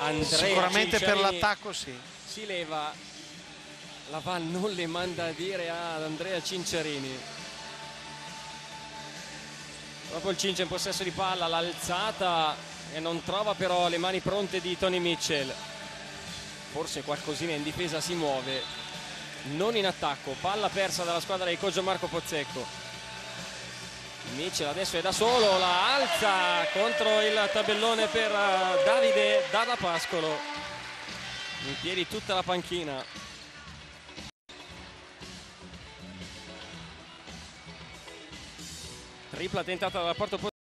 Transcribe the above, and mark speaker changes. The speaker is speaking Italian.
Speaker 1: Andrea
Speaker 2: Sicuramente per
Speaker 1: Cinciarini
Speaker 2: l'attacco sì.
Speaker 1: si leva, la Val non le manda a dire ad Andrea Cinciarini. Proprio il Cincia in possesso di palla, l'alzata e non trova però le mani pronte di Tony Mitchell. Forse qualcosina in difesa si muove, non in attacco. Palla persa dalla squadra di coach Marco Pozzecco. Mitchell adesso è da solo, la alza contro il tabellone per Davide Dada Pascolo. In piedi tutta la panchina. Tripla tentata dalla Porto